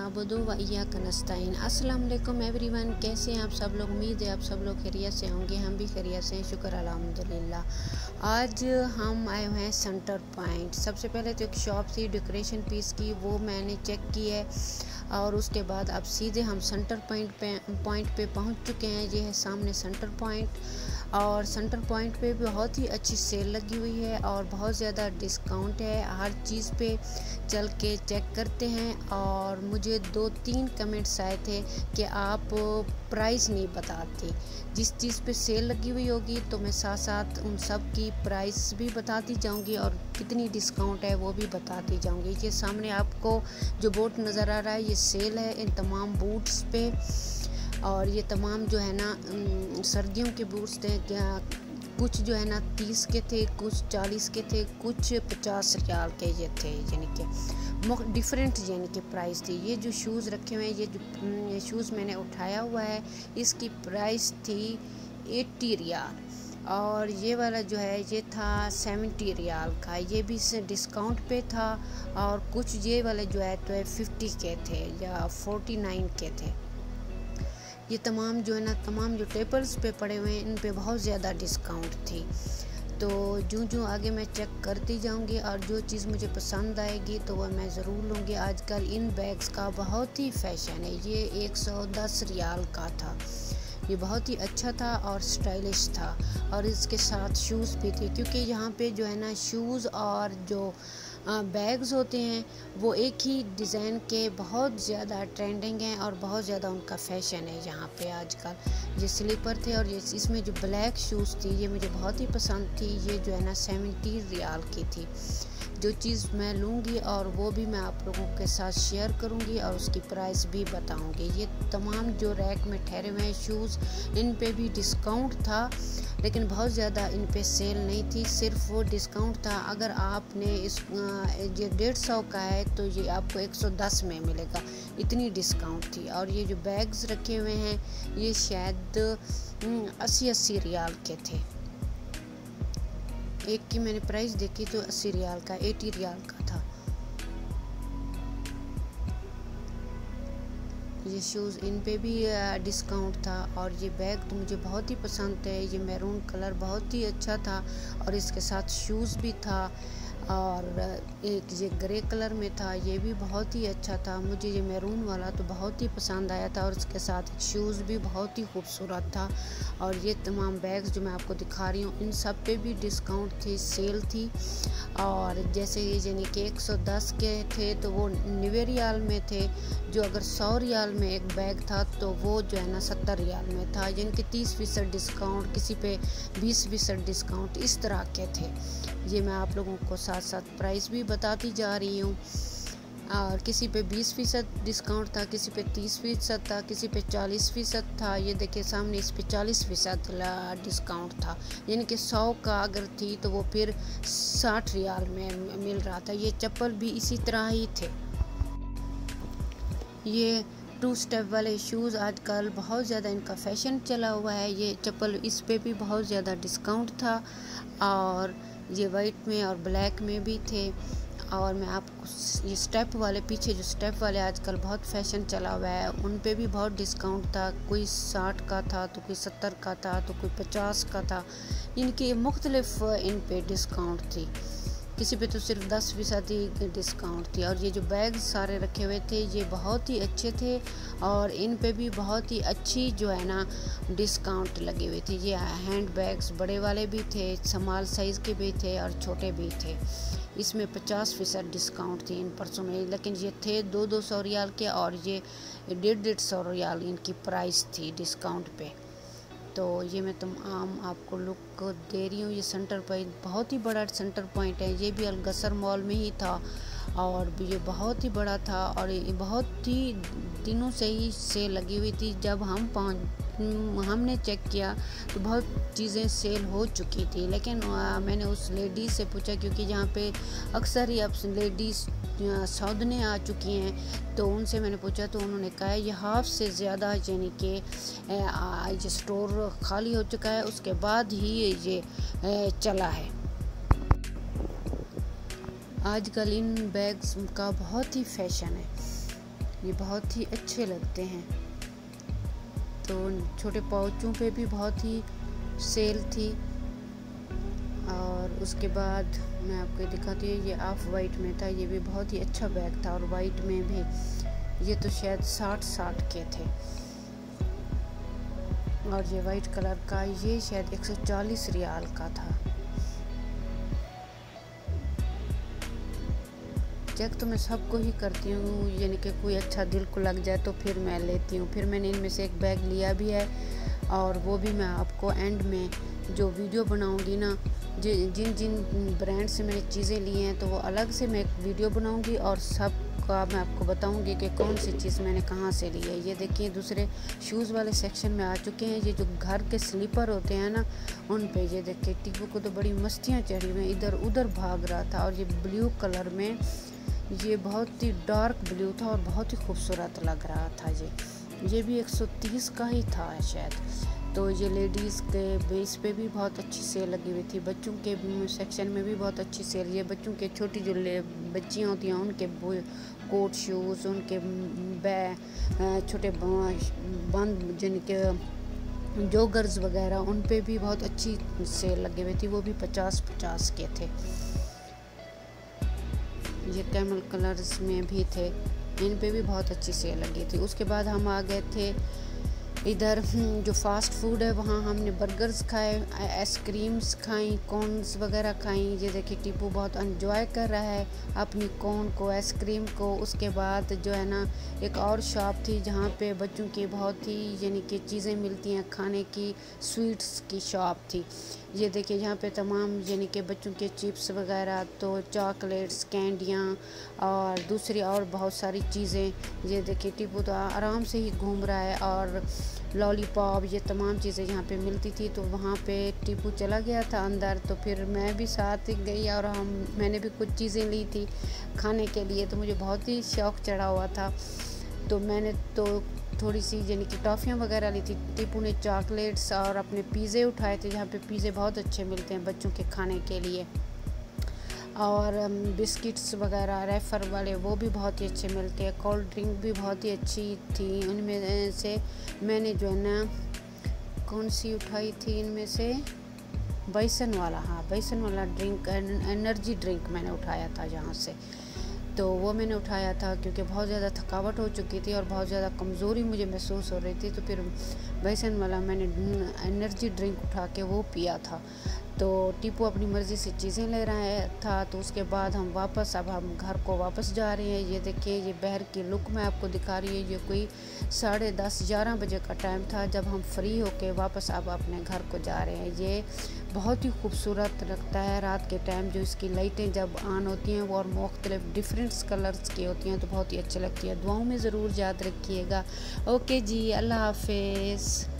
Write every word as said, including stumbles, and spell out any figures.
नाबुदु व इय्याक नस्तईन। अस्सलाम वालेकुम एवरीवन, कैसे हैं आप सब लोग। उम्मीद है आप सब लोग खैरियत से होंगे, हम भी खैरियत से हैं, शुक्र अल्हम्दुलिल्लाह। आज हम आए हुए हैं सेंटर पॉइंट। सबसे पहले तो एक शॉप थी डेकोरेशन पीस की, वो मैंने चेक की है और उसके बाद अब सीधे हम सेंटर पॉइंट पे पॉइंट पे पहुंच चुके हैं। ये है सामने सेंटर पॉइंट और सेंटर पॉइंट पे बहुत ही अच्छी सेल लगी हुई है और बहुत ज़्यादा डिस्काउंट है। हर चीज़ पे चल के चेक करते हैं और मुझे दो तीन कमेंट्स आए थे कि आप प्राइस नहीं बताते। जिस चीज़ पे सेल लगी हुई होगी तो मैं साथ साथ उन सब की प्राइस भी बताती जाऊंगी और कितनी डिस्काउंट है वो भी बताती जाऊंगी। ये सामने आपको जो बोर्ड नज़र आ रहा है ये सेल है इन तमाम बूट्स पे और ये तमाम जो है ना सर्दियों के बूट्स थे। क्या कुछ जो है ना तीस के थे, कुछ चालीस के थे, कुछ पचास रियाल के ये थे, यानी कि डिफरेंट यानी कि प्राइस थी। ये जो शूज़ रखे हुए हैं, ये जो ये शूज़ मैंने उठाया हुआ है इसकी प्राइस थी अस्सी रियाल और ये वाला जो है ये था सत्तर रियाल का। ये भी डिस्काउंट पे था और कुछ ये वाले जो है तो पचास के थे या उनचास के थे। ये तमाम जो है ना तमाम जो टेबल्स पे पड़े हुए हैं इन पे बहुत ज़्यादा डिस्काउंट थी। तो जो जो आगे मैं चेक करती जाऊंगी और जो चीज़ मुझे पसंद आएगी तो वह मैं ज़रूर लूँगी। आजकल इन बैग्स का बहुत ही फैशन है। ये एक सौ दस रियाल का था, ये बहुत ही अच्छा था और स्टाइलिश था और इसके साथ शूज़ भी थे, क्योंकि यहाँ पे जो है ना शूज़ और जो बैग्स होते हैं वो एक ही डिज़ाइन के बहुत ज़्यादा ट्रेंडिंग हैं और बहुत ज़्यादा उनका फैशन है यहाँ पे आजकल। ये स्लीपर थे और ये इसमें जो ब्लैक शूज़ थी ये मुझे बहुत ही पसंद थी। ये जो है ना सत्तर रियाल की थी। जो चीज़ मैं लूँगी और वो भी मैं आप लोगों के साथ शेयर करूँगी और उसकी प्राइस भी बताऊँगी। ये तमाम जो रैक में ठहरे हुए हैं शूज़ इन पे भी डिस्काउंट था, लेकिन बहुत ज़्यादा इन पे सेल नहीं थी, सिर्फ वो डिस्काउंट था। अगर आपने इस ये डेढ़ सौ का है तो ये आपको एक सौ दस में मिलेगा, इतनी डिस्काउंट थी। और ये जो बैग्स रखे हुए हैं ये शायद अस्सी अस्सी रियाल के थे। एक की मैंने प्राइस देखी तो अस्सी रियाल का, अस्सी रियाल का था। ये शूज़ इन पे भी डिस्काउंट था और ये बैग तो मुझे बहुत ही पसंद है। ये मैरून कलर बहुत ही अच्छा था और इसके साथ शूज़ भी था और एक ये ग्रे कलर में था, ये भी बहुत ही अच्छा था। मुझे ये मैरून वाला तो बहुत ही पसंद आया था और इसके साथ शूज़ भी बहुत ही खूबसूरत था। और ये तमाम बैग्स जो मैं आपको दिखा रही हूँ इन सब पे भी डिस्काउंट थी, सेल थी। और जैसे ये यानी कि एक सौ दस के थे तो वो नब्बे रियाल में थे। जो अगर सौ रियाल में एक बैग था तो वो जो है ना सत्तर रियाल में था, यानी कि तीस फीसद डिस्काउंट, किसी पे बीस फीसद डिस्काउंट, इस तरह के थे। ये मैं आप लोगों को साथ साथ प्राइस भी बताती जा रही हूँ। और किसी पे बीस फीसद डिस्काउंट था, किसी पे तीस फीसद था, किसी पे चालीस फीसद था। ये देखिए सामने इस पे चालीस फीसद डिस्काउंट था, यानी कि सौ का अगर थी तो वो फिर साठ रियाल में मिल रहा था। ये चप्पल भी इसी तरह ही थे। ये टू स्टेप वाले शूज़ आजकल बहुत ज़्यादा इनका फैशन चला हुआ है। ये चप्पल इस पे भी बहुत ज़्यादा डिस्काउंट था और ये वाइट में और ब्लैक में भी थे। और मैं आपको ये स्टेप वाले, पीछे जो स्टेप वाले आजकल बहुत फैशन चला हुआ है उन पे भी बहुत डिस्काउंट था। कोई साठ का था तो कोई सत्तर का था तो कोई पचास का था। इनकी मुख्तलिफ इन पे डिस्काउंट थी, किसी पे तो सिर्फ दस फीसद ही डिस्काउंट थी। और ये जो बैग्स सारे रखे हुए थे ये बहुत ही अच्छे थे और इन पे भी बहुत ही अच्छी जो है ना डिस्काउंट लगे हुए थे। ये हैंड बैग्स बड़े वाले भी थे, स्मॉल साइज़ के भी थे और छोटे भी थे। इसमें पचास फीसद डिस्काउंट थी इन पर्सों में, लेकिन ये थे दो दो सौ रियाल के और ये डेढ़ डेढ़ सौ रियाल इनकी प्राइस थी डिस्काउंट पे। तो ये मैं तुम आम आपको लुक दे रही हूँ। ये सेंटर पॉइंट बहुत ही बड़ा सेंटर पॉइंट है, ये भी अलगसर मॉल में ही था और ये बहुत ही बड़ा था और ये बहुत ही दिनों से ही सेल लगी हुई थी। जब हम पहुँच हमने चेक किया तो बहुत चीज़ें सेल हो चुकी थी, लेकिन आ, मैंने उस लेडी से पूछा, क्योंकि यहाँ पे अक्सर ही अब लेडीज़ सौदने आ चुकी हैं, तो उनसे मैंने पूछा तो उन्होंने कहा ये हाफ से ज़्यादा यानी कि ये स्टोर खाली हो चुका है, उसके बाद ही ये चला है। आजकल इन बैग्स का बहुत ही फैशन है। ये बहुत ही अच्छे लगते हैं। तो छोटे पाउचों पे भी बहुत ही सेल थी। और उसके बाद मैं आपको दिखाती हूँ, ये ऑफ वाइट में था, ये भी बहुत ही अच्छा बैग था। और वाइट में भी, ये तो शायद साठ साठ के थे। और ये वाइट कलर का, ये शायद एक सौ चालीस रियाल का था। चेक तो मैं सबको ही करती हूँ, यानी कि कोई अच्छा दिल को लग जाए तो फिर मैं लेती हूँ। फिर मैंने इनमें से एक बैग लिया भी है, और वो भी मैं आपको एंड में जो वीडियो बनाऊँगी ना, जिन जिन ब्रांड से मैंने चीज़ें ली हैं, तो वो अलग से मैं एक वीडियो बनाऊँगी और सब का मैं आपको बताऊंगी कि कौन सी चीज़ मैंने कहाँ से ली है। ये देखिए दूसरे शूज़ वाले सेक्शन में आ चुके हैं। ये जो घर के स्लीपर होते हैं ना, उन पे ये देखिए टीपू को तो बड़ी मस्तियाँ चढ़ी हुई, इधर उधर भाग रहा था। और ये ब्लू कलर में, ये बहुत ही डार्क ब्लू था और बहुत ही खूबसूरत लग रहा था। ये ये भी एक सौ तीस का ही था शायद। तो ये लेडीज़ के बेस पे भी बहुत अच्छी सेल लगी हुई थी। बच्चों के सेक्शन में भी बहुत अच्छी सेल। ये बच्चों के छोटी जो ले बच्चियाँ होती हैं, उनके कोट शूज़, उनके बै छोटे बंद जिनके जॉगर्स वगैरह, उन पे भी बहुत अच्छी सेल लगी हुई थी। वो भी पचास पचास के थे। ये कैमल कलर्स में भी थे, इन पे भी बहुत अच्छी सेल लगी थी। उसके बाद हम आ गए थे इधर जो फास्ट फूड है, वहाँ हमने बर्गर्स खाए, आइसक्रीम्स खाई, कॉर्न्स वगैरह खाई। ये देखिए टीपू बहुत एंजॉय कर रहा है अपनी कॉर्न को, आइसक्रीम को। उसके बाद जो है ना, एक और शॉप थी जहाँ पे बच्चों की बहुत ही यानी कि चीज़ें मिलती हैं खाने की, स्वीट्स की शॉप थी। ये देखिए यहाँ पे तमाम यानी कि बच्चों के चिप्स वगैरह, तो चॉकलेट्स, कैंडियाँ और दूसरी और बहुत सारी चीज़ें। ये देखिए टीपू तो आराम से ही घूम रहा है। और लॉलीपॉप, ये तमाम चीज़ें यहाँ पे मिलती थी। तो वहाँ पे टीपू चला गया था अंदर, तो फिर मैं भी साथ गई और हम मैंने भी कुछ चीज़ें ली थी खाने के लिए। तो मुझे बहुत ही शौक़ चढ़ा हुआ था, तो मैंने तो थोड़ी सी यानी कि टॉफ़ियाँ वगैरह ली थी। टीपू ने चॉकलेट्स और अपने पिज़्ज़े उठाए थे, जहाँ पे पिज़्ज़े बहुत अच्छे मिलते हैं बच्चों के खाने के लिए। और बिस्किट्स वगैरह रेफर वाले, वो भी बहुत ही अच्छे मिलते हैं। कोल्ड ड्रिंक भी बहुत ही अच्छी थी। उनमें से मैंने जो है ना, कौन सी उठाई थी इनमें से, बेसन वाला, हाँ बेसन वाला ड्रिंक, एनर्जी ड्रिंक मैंने उठाया था यहाँ से। तो वो मैंने उठाया था क्योंकि बहुत ज़्यादा थकावट हो चुकी थी और बहुत ज़्यादा कमज़ोरी मुझे महसूस हो रही थी। तो फिर बेसन वाला मैंने एनर्जी ड्रिंक उठा के वो पिया था। तो टीपू अपनी मर्ज़ी से चीज़ें ले रहा है था। तो उसके बाद हम वापस, अब हम घर को वापस जा रहे हैं। ये देखिए ये बहर की लुक मैं आपको दिखा रही है। ये कोई साढ़े दस ग्यारह बजे का टाइम था जब हम फ्री होके वापस अब अपने घर को जा रहे हैं। ये बहुत ही खूबसूरत लगता है रात के टाइम, जो इसकी लाइटें जब ऑन होती हैं वो और मुख्तलिफ डिफरेंट कलर्स की होती हैं, तो बहुत ही अच्छी लगती है। दुआओं में ज़रूर याद रखिएगा। ओके जी, अल्लाह हाफिज़।